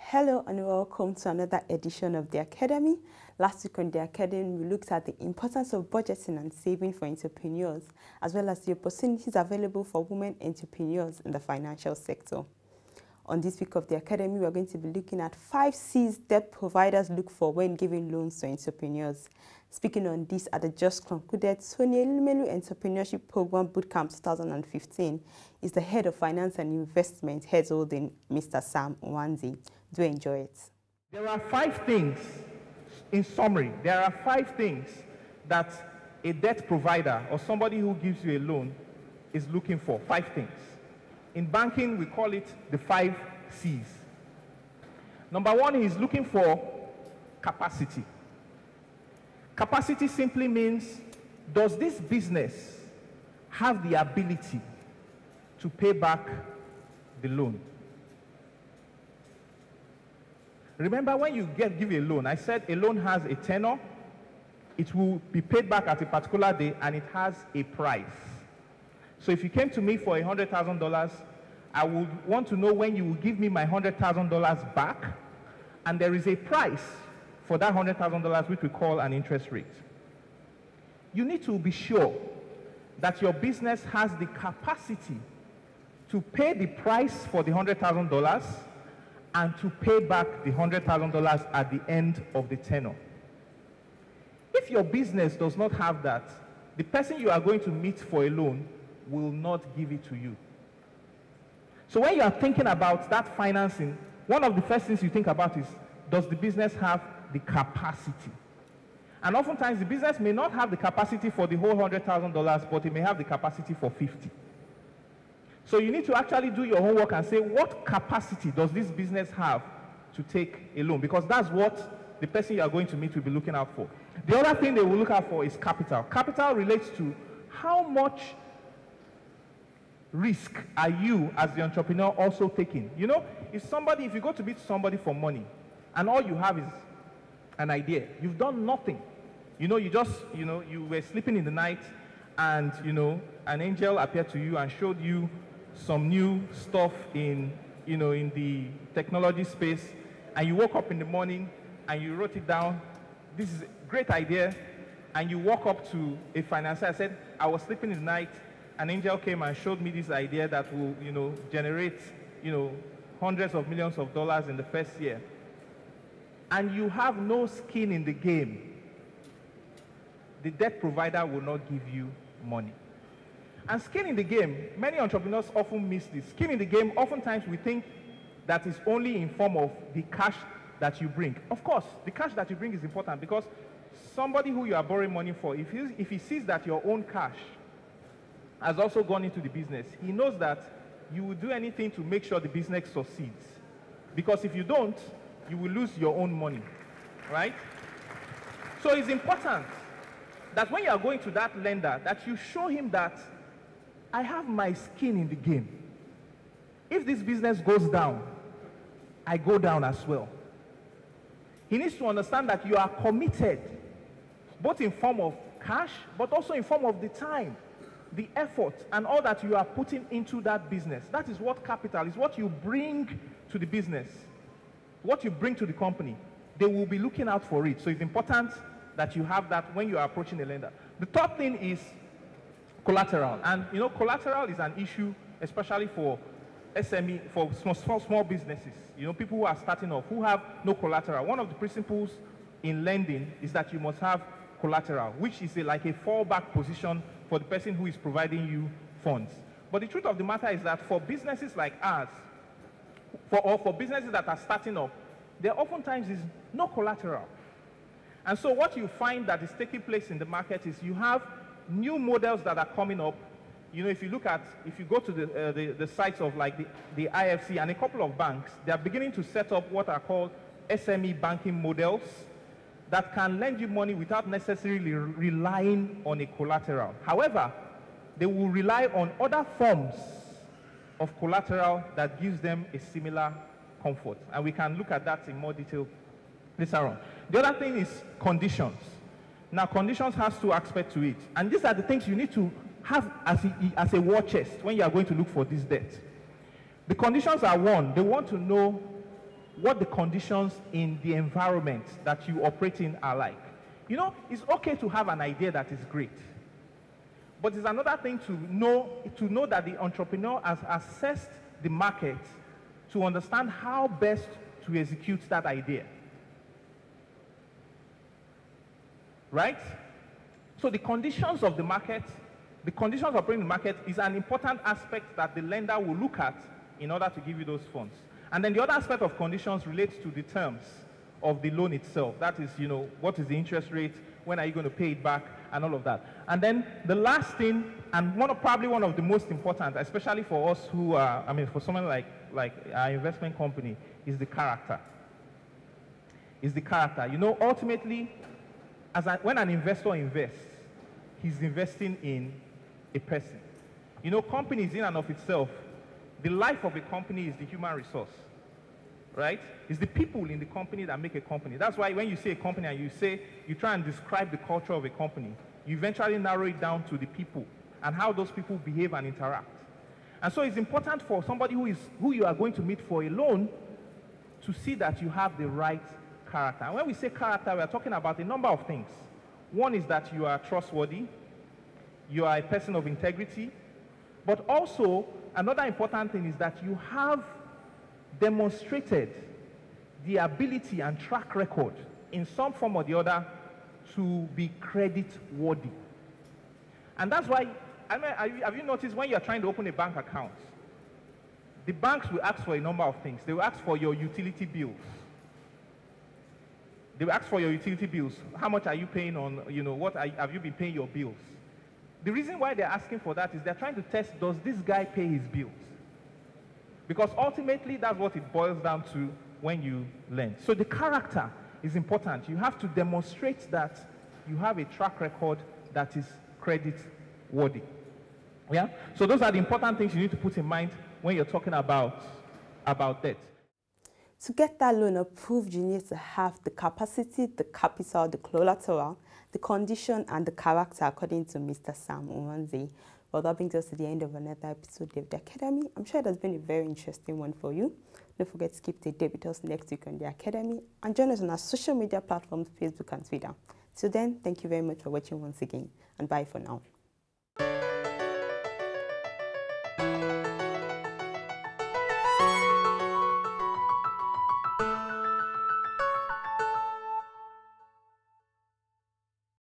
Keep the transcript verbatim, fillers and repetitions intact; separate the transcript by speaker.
Speaker 1: Hello and welcome to another edition of The Academy. Last week on The Academy, we looked at the importance of budgeting and saving for entrepreneurs, as well as the opportunities available for women entrepreneurs in the financial sector. On this week of The Academy, we are going to be looking at five C's debt providers look for when giving loans to entrepreneurs. Speaking on this at the just concluded Tony Elumelu Entrepreneurship Program Bootcamp twenty fifteen is the Head of Finance and Investment, Heirs Holdings, Mister Sam Nwanze. Do enjoy it.
Speaker 2: There are five things, in summary, there are five things that a debt provider or somebody who gives you a loan is looking for. Five things. In banking, we call it the five C's. Number one, he's looking for capacity. Capacity simply means, does this business have the ability to pay back the loan? Remember, when you get give a loan, I said a loan has a tenor, it will be paid back at a particular day, and it has a price. So if you came to me for one hundred thousand dollars, I would want to know when you will give me my one hundred thousand dollars back, and there is a price for that one hundred thousand dollars, which we call an interest rate. You need to be sure that your business has the capacity to pay the price for the one hundred thousand dollars and to pay back the one hundred thousand dollars at the end of the tenure. If your business does not have that, the person you are going to meet for a loan will not give it to you. So when you are thinking about that financing, one of the first things you think about is, does the business have the capacity? And oftentimes the business may not have the capacity for the whole one hundred thousand dollars, but it may have the capacity for fifty. So you need to actually do your homework and say, what capacity does this business have to take a loan? Because that's what the person you are going to meet will be looking out for. The other thing they will look out for is capital. Capital relates to how much risk are you as the entrepreneur also taking? You know, if somebody, if you go to meet somebody for money and all you have is an idea, you've done nothing. You know, you just, you know, you were sleeping in the night and, you know, an angel appeared to you and showed you some new stuff in, you know, in the technology space, and you woke up in the morning and you wrote it down. This is a great idea. And you walk up to a financier and said, I was sleeping in the night, an angel came and showed me this idea that will, you know, generate, you know, hundreds of millions of dollars in the first year. And you have no skin in the game. The debt provider will not give you money. And skin in the game, many entrepreneurs often miss this. Skin in the game, oftentimes we think that is only in form of the cash that you bring. Of course, the cash that you bring is important, because somebody who you are borrowing money for, if he, if he sees that your own cash has also gone into the business, he knows that you will do anything to make sure the business succeeds. Because if you don't, you will lose your own money, right? So it's important that when you are going to that lender, that you show him that I have my skin in the game. If this business goes down, I go down as well. He needs to understand that you are committed, both in form of cash, but also in form of the time, the effort, and all that you are putting into that business. That is what capital is, what you bring to the business, what you bring to the company. They will be looking out for it. So it's important that you have that when you are approaching a lender. The third thing is collateral. And you know, collateral is an issue, especially for S M E, for small, small, small businesses. You know, people who are starting off, who have no collateral. One of the principles in lending is that you must have collateral, which is a, like a fallback position for the person who is providing you funds. But the truth of the matter is that for businesses like ours, for, or for businesses that are starting up, there oftentimes is no collateral. And so what you find that is taking place in the market is you have new models that are coming up. You know, if you look at, if you go to the, uh, the, the sites of like the, the I F C and a couple of banks, they are beginning to set up what are called S M E banking models that can lend you money without necessarily relying on a collateral. However, they will rely on other forms of collateral that gives them a similar comfort. And we can look at that in more detail later on. The other thing is conditions. Now, conditions has two aspects to it. And these are the things you need to have as a, as a war chest when you are going to look for this debt. The conditions are, one, they want to know what the conditions in the environment that you operate in are like. You know, it's okay to have an idea that is great, but it's another thing to know, to know that the entrepreneur has assessed the market to understand how best to execute that idea. Right? So the conditions of the market, the conditions of operating the market is an important aspect that the lender will look at in order to give you those funds. And then the other aspect of conditions relates to the terms of the loan itself. That is, you know, what is the interest rate, when are you going to pay it back, and all of that. And then the last thing, and one of, probably one of the most important, especially for us who are, I mean, for someone like, like our investment company, is the character. Is the character. You know, ultimately, as a, when an investor invests, he's investing in a person. You know, companies in and of itself, the life of a company is the human resource, right? It's the people in the company that make a company. That's why when you say a company and you say, you try and describe the culture of a company, you eventually narrow it down to the people and how those people behave and interact. And so it's important for somebody who is, who you are going to meet for a loan to see that you have the right character. And when we say character, we are talking about a number of things. One is that you are trustworthy, you are a person of integrity, but also another important thing is that you have demonstrated the ability and track record in some form or the other to be credit worthy. And that's why, I mean, have you noticed when you're trying to open a bank account, the banks will ask for a number of things. They will ask for your utility bills. They will ask for your utility bills. How much are you paying on, you know, what are, have you been paying your bills? The reason why they're asking for that is they're trying to test, does this guy pay his bills? Because ultimately, that's what it boils down to when you lend. So the character is important. You have to demonstrate that you have a track record that is credit worthy. Yeah? So those are the important things you need to put in mind when you're talking about, about debt.
Speaker 1: To get that loan approved, you need to have the capacity, the capital, the collateral, the condition, and the character, according to Mister Sam Nwanze. Well, that brings us to the end of another episode of the Academy. I'm sure it has been a very interesting one for you. Don't forget to keep the date with us next week on the Academy, and join us on our social media platforms, Facebook and Twitter. So then, thank you very much for watching once again, and bye for now.